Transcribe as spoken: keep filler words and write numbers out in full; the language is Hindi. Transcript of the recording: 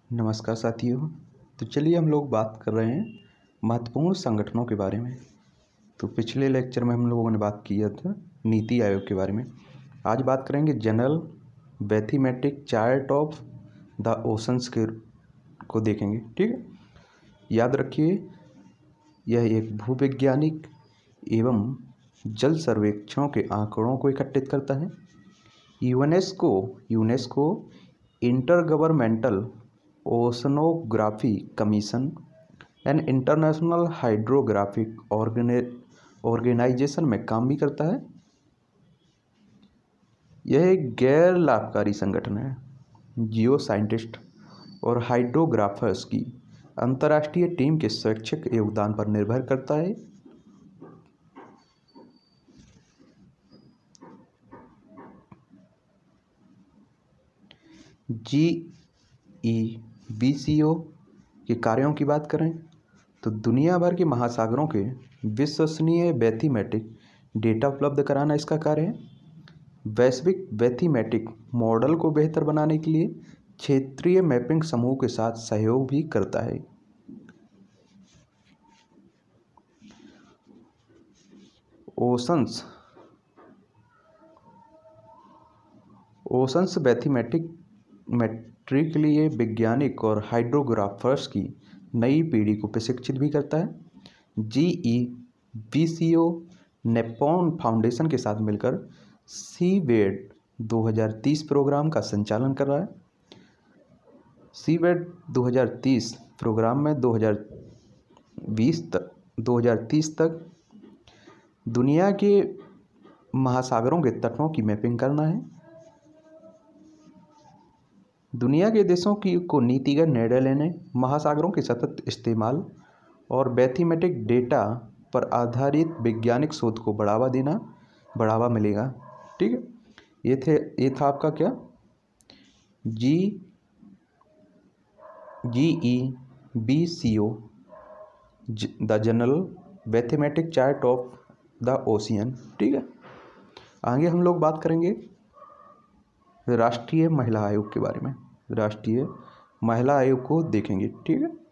नमस्कार साथियों। तो चलिए हम लोग बात कर रहे हैं महत्वपूर्ण संगठनों के बारे में। तो पिछले लेक्चर में हम लोगों ने बात किया था नीति आयोग के बारे में। आज बात करेंगे general mathematic chart of the oceans के को देखेंगे। ठीक है, याद रखिए यह एक भूवैज्ञानिक एवं जल सर्वेक्षणों के आंकड़ों को इकट्ठित करता है। UNESCO UNESCO intergovernmental oceanography commission and international hydrographic organisation में काम भी करता है। यह एक गैर लाभकारी संगठन है। जियो साइंटिस्ट और हाइड्रोग्राफर्स की अंतर्राष्ट्रीय टीम के स्वैच्छिक योगदान पर निर्भर करता है। जी ई बी सी ओ के कार्यों की बात करें तो दुनिया भर के महासागरों के विश्वसनीय मैथमेटिक डेटा उपलब्ध कराना इसका कार्य है। वैश्विक मैथमेटिक मॉडल को बेहतर बनाने के लिए क्षेत्रीय मैपिंग समूह के साथ सहयोग भी करता है। ओशंस ओशंस मैथमेटिक मैट्रिक के लिए वैज्ञानिक और हाइड्रोग्राफर्स की नई पीढ़ी को प्रशिक्षित भी करता है। जी ई बी सी ओ नेपॉन फाउंडेशन के साथ मिलकर सीवेड दो हज़ार तीस प्रोग्राम का संचालन कर रहा है। सीवेड दो हज़ार तीस प्रोग्राम में दो हज़ार बीस तक दो हज़ार तीस तक दुनिया के महासागरों के तटों की मैपिंग करना है। दुनिया के देशों की को नीतिगत निर्णय लेने, महासागरों के सतत इस्तेमाल और मैथमेटिक डेटा पर आधारित वैज्ञानिक शोध को बढ़ावा देना बढ़ावा मिलेगा। ठीक है, ये थे ये था आपका क्या जी G E B C O the general mathematic chart of the ocean. ठीक है, आगे हम लोग बात करेंगे राष्ट्रीय महिला आयोग के बारे में। राष्ट्रीय महिला आयोग को देखेंगे। ठीक है,